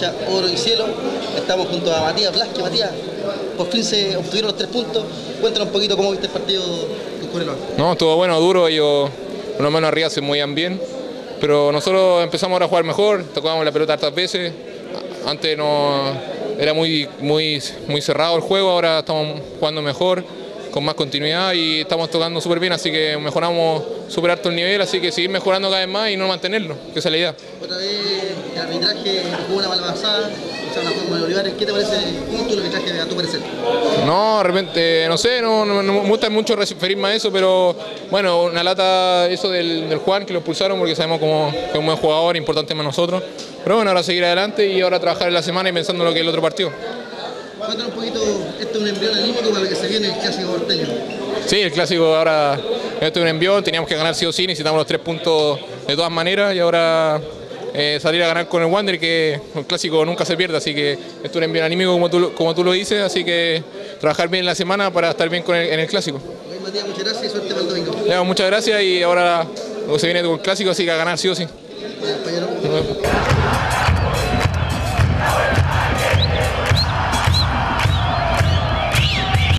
día oro y cielo. Estamos junto a Matías Blasque. Matías, por fin se obtuvieron los 3 puntos. Cuéntanos un poquito cómo viste el partido con Cobreloa. No, estuvo bueno, duro, ellos unos menos arriba se movían bien, pero nosotros empezamos ahora a jugar mejor, tocábamos la pelota hartas veces, antes no era muy cerrado el juego, ahora estamos jugando mejor, con más continuidad y estamos tocando súper bien, así que mejoramos súper alto el nivel, así que seguir mejorando cada vez más y no mantenerlo, que esa es la idea. Otra vez el arbitraje jugó una malvasada, una forma de Olivares. ¿Qué te parece? ¿Cómo estuvo el arbitraje a tu parecer? No, de repente, no sé, no me gusta mucho referirme a eso, pero bueno, una lata eso del Juan, que lo expulsaron porque sabemos como que es un buen jugador, importante para nosotros. Pero bueno, ahora seguir adelante y ahora trabajar en la semana y pensando en lo que es el otro partido. Cuéntanos un poquito, esto es un embrión anímico para lo que se viene el clásico porteño. Sí, el clásico ahora, esto es un envión, teníamos que ganar sí o sí, necesitamos los 3 puntos de todas maneras y ahora salir a ganar con el Wander, que el clásico nunca se pierde, así que esto es un envío anímico como tú lo dices, así que trabajar bien en la semana para estar bien en el clásico. Okay, Matías, muchas gracias y suerte para el domingo. Muchas gracias y ahora se viene con el clásico, así que a ganar sí o sí. Compañero.